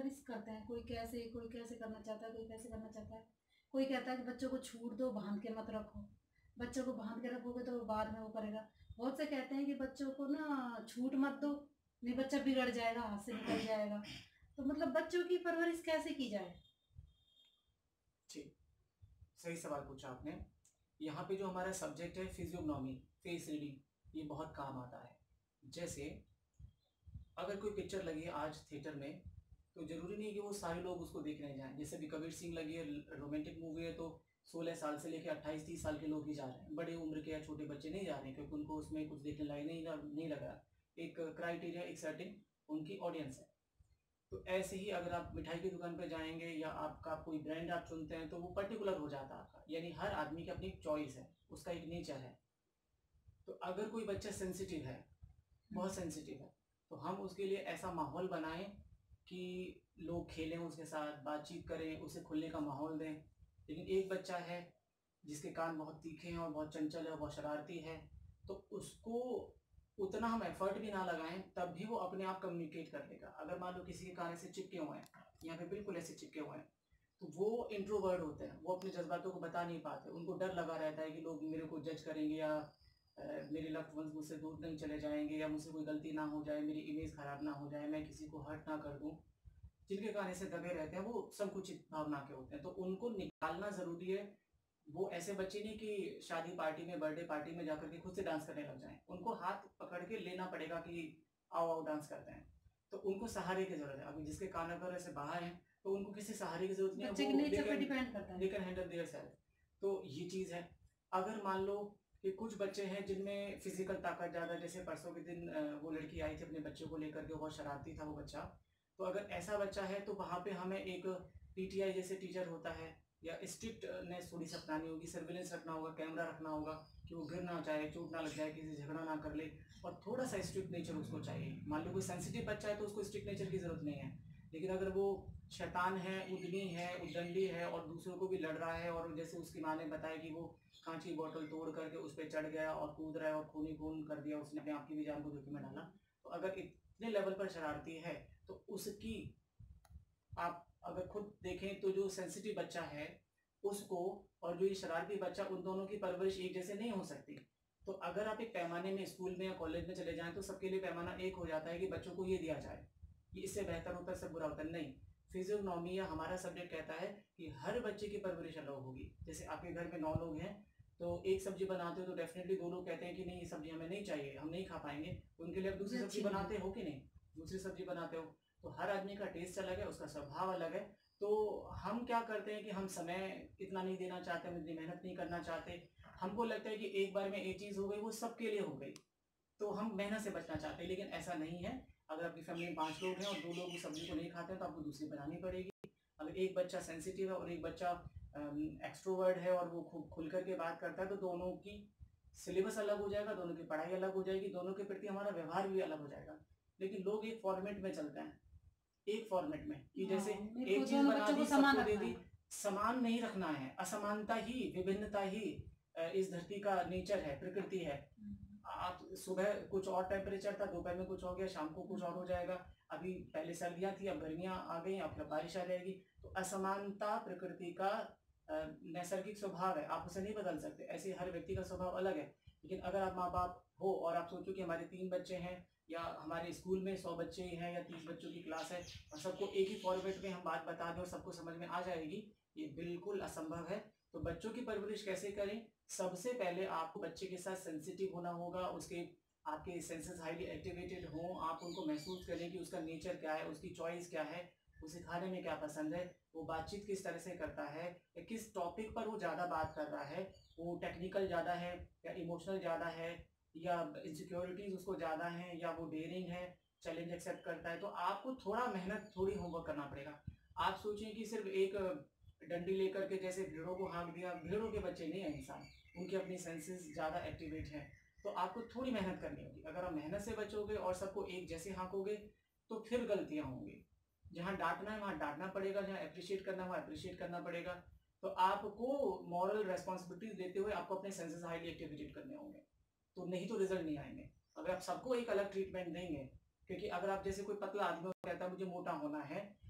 परवरिश करते हैं, कोई कैसे करना चाहता है, कोई कैसे करना चाहता है। कोई कहता है कि बच्चों को छूट दो, बांध के मत रखो। बच्चों को बांध के रखोगे तो वो बाद में वो करेगा। बहुत से कहते हैं कि बच्चों को ना छूट मत दो, नहीं बच्चा बिगड़ जाएगा, हाथ से निकल जाएगा। तो मतलब बच्चों की परवरिश कैसे की जाए? ठीक, सही सवाल पूछा आपने। यहाँ पे जो हमारा सब्जेक्ट है फिजियोग्नोमी, फेस रीडिंग, ये बहुत काम आता है। जैसे अगर कोई पिक्चर लगी है आज थिएटर में, तो जरूरी नहीं कि वो सारे लोग उसको देखने जाएं। जैसे अभी कबीर सिंह लगी है, रोमांटिक मूवी है, तो 16 साल से लेकर 28-30 साल के लोग ही जा रहे हैं, बड़े उम्र के या छोटे बच्चे नहीं जा रहे हैं, क्योंकि उनको उसमें कुछ देखने लायक नहीं लगा। एक क्राइटेरिया, एक सर्टेन उनकी ऑडियंस है। तो ऐसे ही अगर आप मिठाई की दुकान पर जाएंगे या आपका कोई ब्रांड आप चुनते हैं, तो वो पर्टिकुलर हो जाता है आपका। यानी हर आदमी की अपनी चॉइस है, उसका एक नेचर है। तो अगर कोई बच्चा सेंसिटिव है, बहुत सेंसिटिव है, तो हम उसके लिए ऐसा माहौल बनाएं कि लोग खेलें उसके साथ, बातचीत करें, उसे खुलने का माहौल दें। लेकिन एक बच्चा है जिसके कान बहुत तीखे हैं और बहुत चंचल है और बहुत शरारती है, तो उसको उतना हम एफर्ट भी ना लगाएं, तब भी वो अपने आप कम्युनिकेट कर लेगा। अगर मान लो किसी के कान ऐसे चिपके हुए हैं, यहाँ पे बिल्कुल ऐसे चिपके हुए हैं, तो वो इंट्रोवर्ट होते हैं, वो अपने जज्बातों को बता नहीं पाते। उनको डर लगा रहता है कि लोग मेरे को जज करेंगे, या मेरे लव्ड वंस मुझसे दूर नहीं चले जाएंगे, या मुझसे कोई गलती ना हो जाए, मेरी इमेज खराब ना हो जाए, मैं किसी को हर्ट ना कर दूं। जिनके कान ऐसे दबे रहते हैं वो संकुचित भावना के होते हैं, तो उनको निकालना जरूरी है। वो ऐसे बच्चे नहीं कि शादी पार्टी में, बर्थडे पार्टी में जाकर के खुद से डांस करने लग जाएं। उनको हाथ पकड़ के लेना पड़ेगा कि आओ आओ डांस करते हैं। तो उनको सहारे की जरूरत है। अभी जिसके कान अगर ऐसे बाहर हैं, तो उनको किसी सहारे की जरूरत नहीं है, बच्चे के वो नेचर पे डिपेंड करता दे है। Can handle their self. तो ये चीज है। अगर मान लो कि कुछ बच्चे हैं जिनमें फिजिकल ताकत ज्यादा, जैसे परसों के दिन वो लड़की आई थी अपने बच्चे को लेकर के, बहुत शरारती था वो बच्चा। तो अगर ऐसा बच्चा है, तो वहां पे हमें एक पीटीआई जैसे टीचर होता है, या स्ट्रिक्टनेस थोड़ी सी अपनानी होगी, सर्विलेंस रखना होगा, कैमरा रखना होगा कि वो गिर ना जाए, चोट ना लग जाए, किसी से झगड़ा ना कर ले। और थोड़ा सा स्ट्रिक्ट नेचर उसको चाहिए। मान लो कोई सेंसिटिव बच्चा है, तो उसको स्ट्रिक्ट नेचर की जरूरत नहीं है। लेकिन अगर वो शैतान है, उद्यमी है, उद्दंडी है, और दूसरों को भी लड़ रहा है, और जैसे उसकी माँ ने बताया कि वो कांच की बोतल तोड़ करके उस पर चढ़ गया और कूद रहा है और खूनी खून कर दिया, उसने अपने आप की भी जान को जोखिम में डाला, तो अगर इतने लेवल पर शरारती है, तो उसकी आप अगर खुद देखें तो जो सेंसिटिव बच्चा है उसको, और जो ये शरारती बच्चा, उन दोनों की परवरिश एक जैसे नहीं हो सकती। तो अगर आप एक पैमाने में स्कूल में या कॉलेज में चले जाएं, तो सबके लिए पैमाना एक हो जाता है कि बच्चों को ये दिया जाए, ये इससे बेहतर होता है, इससे बुरा होता है। नहीं, फिजियोग्नोमी या हमारा सब्जेक्ट कहता है कि हर बच्चे की परवरिश अलग होगी। जैसे आपके घर में 9 लोग हैं, तो एक सब्जी बनाते हो, तो डेफिनेटली 2 लोग कहते हैं कि नहीं ये सब्जी हमें नहीं चाहिए, हम नहीं खा पाएंगे। उनके लिए आप दूसरी सब्जी बनाते हो कि नहीं? दूसरी सब्जी बनाते हो। तो हर आदमी का टेस्ट अलग है, उसका स्वभाव अलग है। तो हम क्या करते हैं कि हम समय इतना नहीं देना चाहते, हम इतनी मेहनत नहीं करना चाहते। हमको लगता है कि एक बार में एक चीज हो गई, वो सबके लिए हो गई, तो हम मेहनत से बचना चाहते हैं। लेकिन ऐसा नहीं है। अगर आपकी फैमिली में 5 लोग हैं और 2 लोग उस सब्जी को नहीं खाते हैं, तो आपको दूसरी बनानी पड़ेगी। अगर एक बच्चा सेंसिटिव है और एक बच्चा एक्सट्रोवर्ट है और वो खूब खुल करके बात करता है, तो दोनों की सिलेबस अलग हो जाएगा, दोनों की पढ़ाई अलग हो जाएगी, दोनों के प्रति हमारा व्यवहार भी अलग हो जाएगा। लेकिन लोग एक फॉर्मेट में चलते हैं, एक फॉर्मेट में, कि जैसे एक चीज बना दी, सबको दे दी। समान नहीं रखना है, असमानता ही, विभिन्नता ही इस धरती का नेचर है, प्रकृति है। आप सुबह कुछ और टेम्परेचर था, दोपहर में कुछ हो गया, शाम को कुछ और हो जाएगा। अभी पहले सर्दियां थी, अब गर्मियां आ गई, अब बारिश आ जाएगी। तो असमानता प्रकृति का नैसर्गिक स्वभाव है, आप उसे नहीं बदल सकते। ऐसे हर व्यक्ति का स्वभाव अलग है। लेकिन अगर आप माँ बाप हो और आप सोचो कि हमारे 3 बच्चे हैं, या हमारे स्कूल में 100 बच्चे हैं या 30 बच्चों की क्लास है, और सबको एक ही फॉर्मेट में हम बात बता दें और सबको समझ में आ जाएगी, ये बिल्कुल असंभव है। तो बच्चों की परवरिश कैसे करें? सबसे पहले आपको बच्चे के साथ सेंसिटिव होना होगा, उसके आपके सेंसेस हाईली एक्टिवेटेड हों, आप उनको महसूस करें कि उसका नेचर क्या है, उसकी चॉइस क्या है, उसे खाने में क्या पसंद है, वो बातचीत किस तरह से करता है, या किस टॉपिक पर वो ज़्यादा बात कर रहा है, वो टेक्निकल ज़्यादा है या इमोशनल ज़्यादा है, या इनसिक्योरिटीज उसको ज़्यादा है, या वो डेयरिंग है, चैलेंज एक्सेप्ट करता है। तो आपको थोड़ा मेहनत, थोड़ी होमवर्क करना पड़ेगा। आप सोचें कि सिर्फ एक डंडी लेकर के जैसे भेड़ों को हाँक दिया, भेड़ों के बच्चे नहीं है इंसान, उनके अपनी सेंसेस ज़्यादा एक्टिवेट हैं। तो आपको थोड़ी मेहनत करनी होगी। अगर आप मेहनत से बचोगे और सबको एक जैसे हाँकोगे, तो फिर गलतियां होंगी। जहाँ डांटना है वहां डांटना पड़ेगा, जहाँ अप्रिशिएट करना है वहाँ अप्रिशिएट करना पड़ेगा। तो आपको मॉरल रेस्पॉन्सिबिलिटीज देते हुए आपको अपने सेंसेस हाईली एक्टिवेटेड करने होंगे, तो नहीं तो रिजल्ट नहीं आएंगे। अगर आप सबको एक अलग ट्रीटमेंट देंगे, क्योंकि अगर आप जैसे कोई पतला आदमी कहता है मुझे मोटा होना है,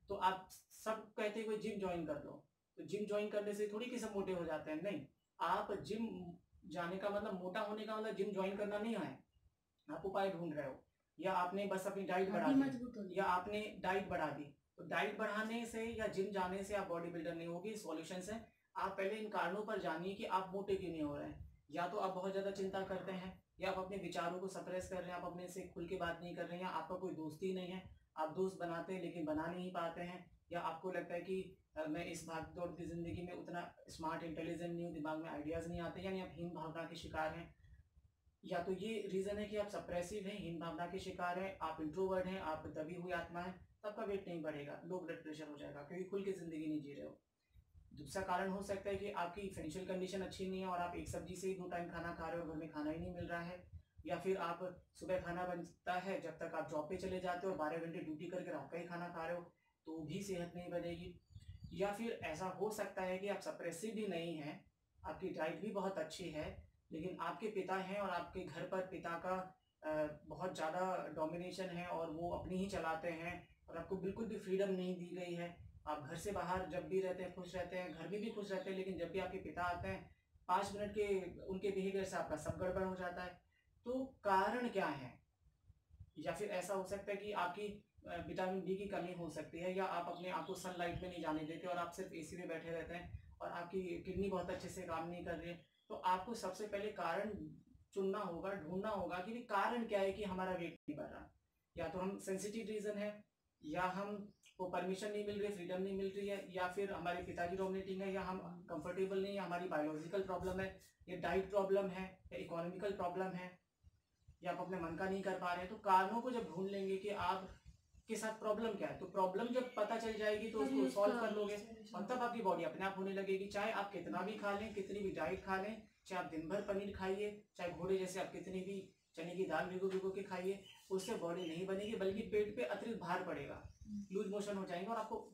तो आप सब कहते हैं कोई जिम ज्वाइन कर लो, तो जिम ज्वाइन करने से थोड़ी कि सब मोटे हो जाते हैं, नहीं। आप जिम जाने का मतलब, मोटा होने का मतलब जिम ज्वाइन करना नहीं है। आप उपाय ढूंढ रहे हो, या आपने बस अपनी डाइट बढ़ा हड्डी दी, मजबूत होनी। या आपने डाइट बढ़ा दी। तो डाइट बढ़ाने से या जिम जाने से आप बॉडी बिल्डर नहीं होगी। सॉल्यूशंस है, आप पहले इन कारणों पर जानिए कि आप मोटे क्यों नहीं हो रहे हैं। या तो आप बहुत ज्यादा चिंता करते हैं, या आप अपने विचारों को सप्रेस कर रहे हैं, आप अपने से खुल के बात नहीं कर रहे हैं, या आपका कोई दोस्ती नहीं है, आप दोस्त बनाते हैं लेकिन बना नहीं पाते हैं, या आपको लगता है कि मैं इस भाग दौड़ की जिंदगी में उतना स्मार्ट इंटेलिजेंट नहीं हूँ, दिमाग में आइडियाज नहीं आते, यानी आप हीन भावना के शिकार हैं। या तो ये रीजन है कि आप सप्रेसिव हैं, हीन भावना के शिकार हैं, आप इंट्रोवर्ट हैं, आप दबी हुई आत्मा है, तो आपका वेट नहीं बढ़ेगा, लो ब्लड प्रेशर हो जाएगा, क्योंकि खुल के जिंदगी नहीं जी रहे हो। दूसरा कारण हो सकता है कि आपकी फाइनेंशियल कंडीशन अच्छी नहीं है, और आप एक सब्जी से ही 2 टाइम खाना खा रहे हो, घर में खाना ही नहीं मिल रहा है। या फिर आप सुबह खाना बनता है, जब तक आप जॉब पे चले जाते हो, 12 घंटे ड्यूटी करके रात का ही खाना खा रहे हो, तो भी सेहत नहीं बनेगी। या फिर ऐसा हो सकता है कि आप सप्रेसिव भी नहीं हैं, आपकी डाइट भी बहुत अच्छी है, लेकिन आपके पिता हैं और आपके घर पर पिता का बहुत ज़्यादा डोमिनेशन है, और वो अपनी ही चलाते हैं, और आपको बिल्कुल भी फ्रीडम नहीं दी गई है। आप घर से बाहर जब भी रहते हैं खुश रहते हैं, घर में भी खुश रहते हैं, लेकिन जब भी आपके पिता आते हैं 5 मिनट के उनके बिहेवियर से आपका सब गड़बड़ हो जाता है। तो कारण क्या है? या फिर ऐसा हो सकता है कि आपकी विटामिन डी की कमी हो सकती है, या आप अपने आप को सनलाइट में नहीं जाने देते और आप सिर्फ एसी में बैठे रहते हैं, और आपकी किडनी बहुत अच्छे से काम नहीं कर रही है। तो आपको सबसे पहले कारण चुनना होगा, ढूंढना होगा कि कारण क्या है कि हमारा वेट नहीं बढ़ रहा। या तो हम सेंसिटिव रीजन है, या हम को परमिशन नहीं मिल रही है, फ्रीडम नहीं मिल रही है, या फिर हमारे पिताजी डोमिनेटिंग है, या हम कंफर्टेबल नहीं है, हमारी बायोलॉजिकल प्रॉब्लम है, या डाइट प्रॉब्लम है, या इकोनॉमिकल प्रॉब्लम है, या आप अपने मन का नहीं कर पा रहे हैं। तो कारणों को जब ढूंढ लेंगे कि आप के साथ प्रॉब्लम क्या है, तो प्रॉब्लम जब पता चल जाएगी तो तभी उसको सॉल्व उसका कर लोगे, solution। और तब आपकी बॉडी अपने आप होने लगेगी। चाहे आप कितना भी खा लें, कितनी भी डाइट खा लें, चाहे आप दिन भर पनीर खाइए, चाहे घोड़े जैसे आप कितनी भी चने की दाल भिगो भिगो के खाइए, उससे बॉडी नहीं बनेगी, बल्कि पेट पे अतिरिक्त भार पड़ेगा, लूज मोशन हो जाएंगे, और आपको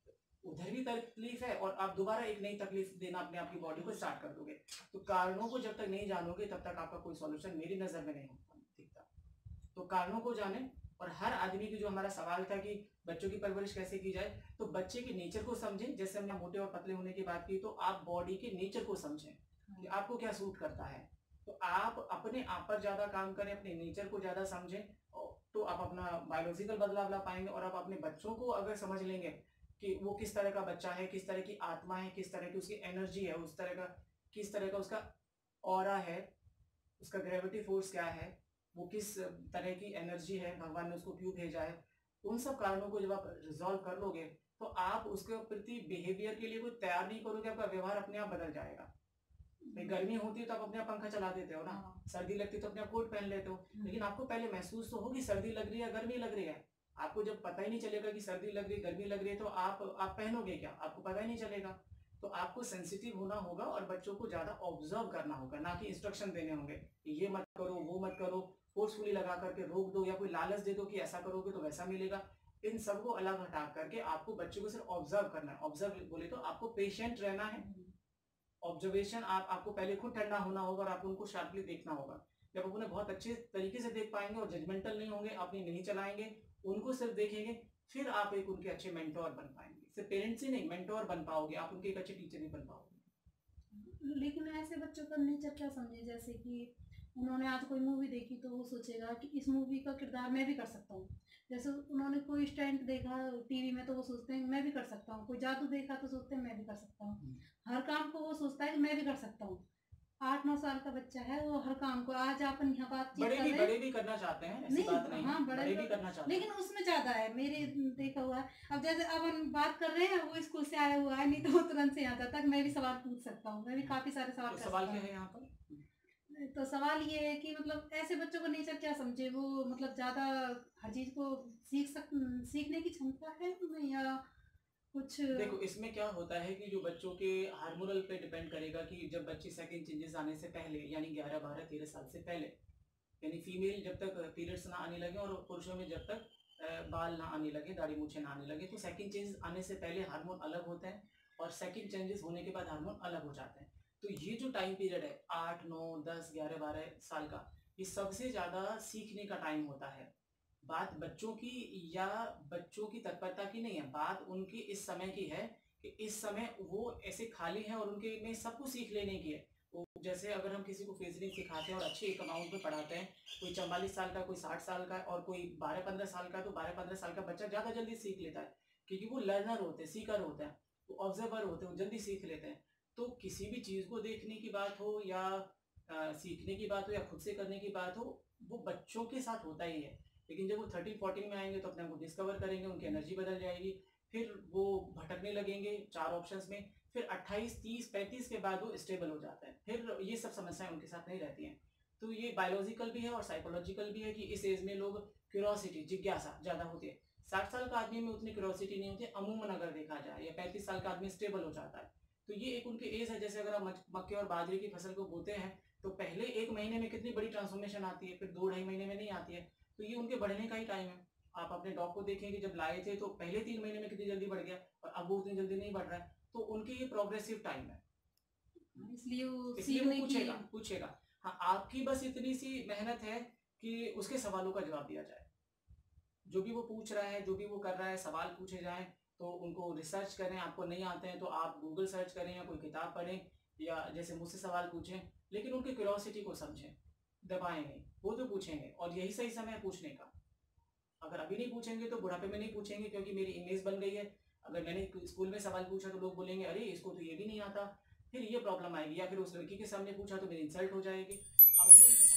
उधर भी तकलीफ है, और आप दोबारा एक नई तकलीफ देना अपने आप की बॉडी को स्टार्ट कर दोगे। तो कारणों को जब तक नहीं जानोगे, तब तक आपका कोई सॉल्यूशन मेरी नजर में नहीं दिखता। तो कारणों को जाने। और हर आदमी की, जो हमारा सवाल था कि बच्चों की परवरिश कैसे की जाए, तो बच्चे के नेचर को समझें। जैसे हमने मोटे और पतले होने की बात की, तो आप बॉडी के नेचर को समझें कि आपको क्या सूट करता है। तो आप अपने आप पर ज्यादा काम करें, अपने नेचर को ज्यादा समझें, तो आप अपना बायोलॉजिकल बदलाव ला पाएंगे। और आप अपने बच्चों को अगर समझ लेंगे कि वो किस तरह का बच्चा है, किस तरह की आत्मा है, किस तरह की उसकी एनर्जी है, उस तरह का किस तरह का उसका ऑरा है, उसका ग्रेविटी फोर्स क्या है, वो किस तरह की एनर्जी है, भगवान ने उसको क्यों भेजा है, उन सब कारणों को जब आप रिजॉल्व कर लोगे, तो आप उसके प्रति बिहेवियर के लिए कोई तैयार नहीं करोगे, आपका व्यवहार अपने आप बदल जाएगा। भाई गर्मी होती है तो आप अपने आप पंखा चला देते हो ना, सर्दी लगती है तो अपने आप कोट पहन लेते हो, लेकिन आपको पहले महसूस तो होगी सर्दी लग रही है, गर्मी लग रही है। आपको जब पता ही नहीं चलेगा कि सर्दी लग रही है, गर्मी लग रही है, तो आप पहनोगे क्या? आपको पता ही नहीं चलेगा। तो आपको सेंसिटिव होना होगा, और बच्चों को ज्यादा ऑब्जर्व करना होगा, ना कि इंस्ट्रक्शन देने होंगे कि ये मत करो, वो मत करो, फोर्सफुली लगा करके रोक दो, या कोई लालच दे दो कि ऐसा करोगे तो वैसा मिलेगा। इन सबको अलग हटा करके आपको बच्चों को सिर्फ ऑब्जर्व करना है। ऑब्जर्व बोले तो आपको पेशेंट रहना है। ऑब्जर्वेशन, आपको पहले खुद ठंडा होना होगा, और आपको उनको शार्पली देखना होगा। जब आप उन्हें बहुत अच्छे तरीके से देख पाएंगे और जजमेंटल नहीं होंगे, अपनी नहीं चलाएंगे, उनको सिर्फ देखेंगे, फिर आप एक उनके अच्छे मेंटोर बन पाएंगे। सिर्फ पेरेंट्स ही नहीं, मेंटोर बन पाओगे आप, उनके एक अच्छे टीचर भी बन पाओगे। लेकिन ऐसे बच्चों का नेचर क्या समझे, जैसे कि उन्होंने आज कोई मूवी देखी तो वो सोचेगा कि इस मूवी का किरदार मैं भी कर सकता हूँ। जैसे उन्होंने कोई स्टंट देखा टीवी में तो वो सोचते हैं मैं भी कर सकता हूँ, कोई जादू देखा तो सोचते हैं मैं भी कर सकता हूँ। हर काम को वो सोचता है कि मैं भी कर सकता हूँ। 8-9 साल का बच्चा है, वो हर काम को, आज अपन यहाँ बातचीत कर रहे हैं, बड़े भी करना चाहते हैं, ऐसी नहीं बात नहीं हाँ है, बड़े बड़े भी करना चाहते हैं, लेकिन उसमें ज्यादा है मेरे देखा हुआ है। अब जैसे अब हम बात कर रहे हैं, वो स्कूल से आया हुआ है, नहीं तो वो तुरंत से यहाँ जाता है, मैं भी सवाल पूछ सकता हूँ, मैं भी काफी सारे सवाल तो कर सवाल सकता क्या हूँ। है यहाँ पर? तो सवाल ये है कि मतलब ऐसे बच्चों को नेचर क्या समझे, वो मतलब ज्यादा हर चीज को सीखने की क्षमता है उनमें, या कुछ। देखो इसमें क्या होता है कि जो बच्चों के हार्मोनल पे डिपेंड करेगा, कि जब बच्चे सेकंड चेंजेस आने से पहले, यानी 11, 12, 13 साल से पहले, यानी फीमेल जब तक पीरियड्स ना आने लगे, और पुरुषों में जब तक बाल ना आने लगे, दाढ़ी मूछे ना आने लगे, तो सेकंड चेंजेस आने से पहले हार्मोन अलग होते हैं, और सेकंड चेंजेस होने के बाद हार्मोन अलग हो जाते हैं। तो ये जो टाइम पीरियड है 8, 9, 10, 11, 12 साल का, ये सबसे ज्यादा सीखने का टाइम होता है। बात बच्चों की या बच्चों की तत्परता की नहीं है, बात उनकी इस समय की है कि इस समय वो ऐसे खाली हैं और उनके में सब कुछ सीख लेने की है। वो जैसे अगर हम किसी को फिज़िक्स सिखाते हैं और अच्छे एक अमाउंट में पढ़ाते हैं, कोई 44 साल का, कोई 60 साल का और कोई 12-15 साल का, तो 12-15 साल का बच्चा ज़्यादा जल्दी सीख लेता है, क्योंकि वो लर्नर होते हैं, सीकर होते हैं, वो ऑब्जर्वर होते हैं, वो जल्दी सीख लेते हैं। तो किसी भी चीज़ को देखने की बात हो या सीखने की बात हो या खुद से करने की बात हो, वो बच्चों के साथ होता ही है। लेकिन जब वो 13-14 में आएँगे तो अपने आप को डिस्कवर करेंगे, उनकी एनर्जी बदल जाएगी, फिर वो भटकने लगेंगे 4 ऑप्शंस में, फिर 28, 30, 35 के बाद वो स्टेबल हो जाते हैं। फिर ये सब समस्याएँ उनके साथ नहीं रहती हैं। तो ये बायोलॉजिकल भी है और साइकोलॉजिकल भी है कि इस एज में लोग क्यूरियोसिटी, जिज्ञासा ज़्यादा होती है। 60 साल का आदमी में उतनी क्यूरियोसिटी नहीं होती अमूमन अगर देखा जाए, या 35 साल का आदमी स्टेबल हो जाता है। तो ये एक उनकी एज है। जैसे अगर आप मक्के और बाजरे की फसल को बोते हैं, तो पहले 1 महीने में कितनी बड़ी ट्रांसफॉर्मेशन आती है, फिर 2 ढाई महीने में नहीं आती है। तो ये उनके बढ़ने का ही टाइम है। आप अपने डॉग को देखेंगे, जब लाए थे तो पहले 3 महीने में कितनी जल्दी बढ़ गया और अब वो उतनी जल्दी नहीं बढ़ रहा है। तो उनके ये प्रोग्रेसिव टाइम है। इसलिए वो इसलिए वो सीखने की पूछेगा पूछेगा। हाँ, आपकी बस इतनी सी मेहनत है कि उसके सवालों का जवाब दिया जाए। जो भी वो पूछ रहा है, जो भी वो कर रहा है, सवाल पूछे जाएँ, तो उनको रिसर्च करें। आपको नहीं आते हैं तो आप गूगल सर्च करें या कोई किताब पढ़ें या जैसे मुझसे सवाल पूछें, लेकिन उनकी क्यूरियोसिटी को समझें, दबाएँ नहीं। वो तो पूछेंगे और यही सही समय है पूछने का। अगर अभी नहीं पूछेंगे तो बुढ़ापे में नहीं पूछेंगे, क्योंकि मेरी इमेज बन गई है। अगर मैंने स्कूल में सवाल पूछा तो लोग बोलेंगे, अरे इसको तो ये भी नहीं आता, फिर ये प्रॉब्लम आएगी। या फिर उस लड़की के सामने पूछा तो मेरी इंसल्ट हो जाएगी। अभी उनके